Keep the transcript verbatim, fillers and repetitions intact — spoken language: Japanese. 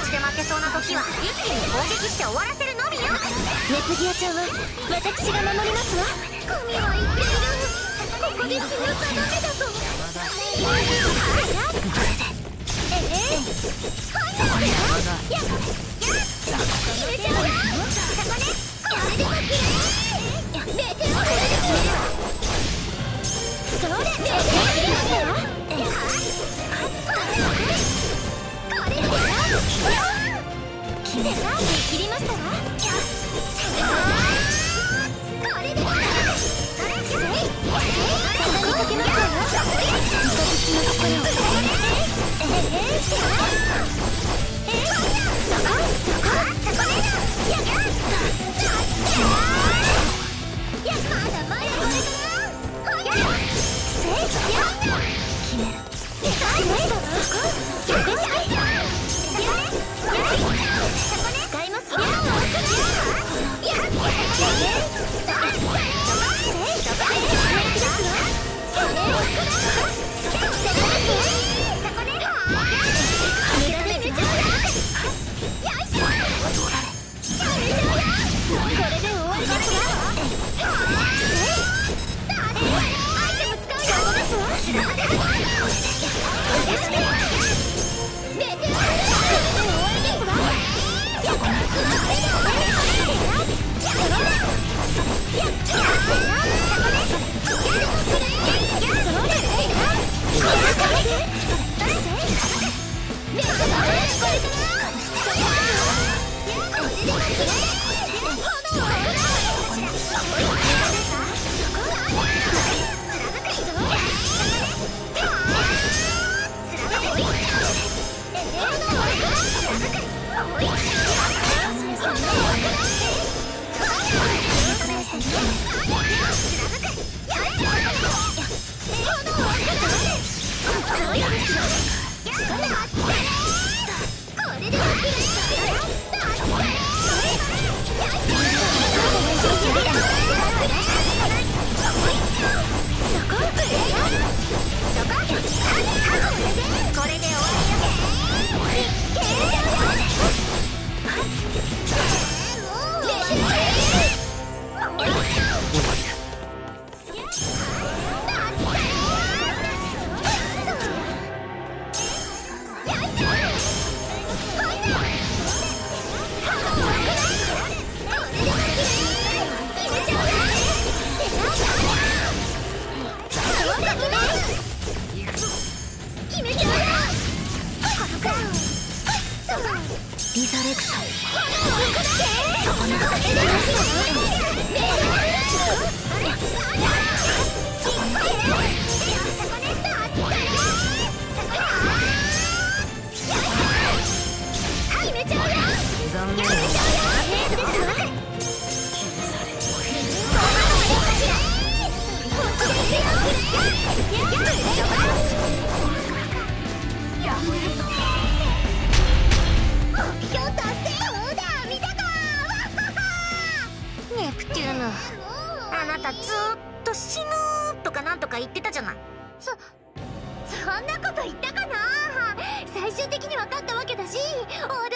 ちで負けそうな時は一気に攻撃して終わらせるのみよ。 ネプギアちゃんは私が守りますわ。 神は言っている。ここで死ぬ定めだと。ええやっ決めちゃうよ。そこね。これで負ける。メテオこれで決めるわ。それメテオ決めましたよ。これで決めた。切りましたわ。これでそれそれそれそこにかけますわよ。人質の力をええええそこそこそこね。やっやまだまだこれからほやせいや決める。決めたわ。そこそこそこ使いますわ。やっリザレクションそこなのネプテューヌ、あなたずーっと死ぬとかなんとか言ってたじゃない。 そそんなこと言ったかな。最終的に分かったわけだし終わ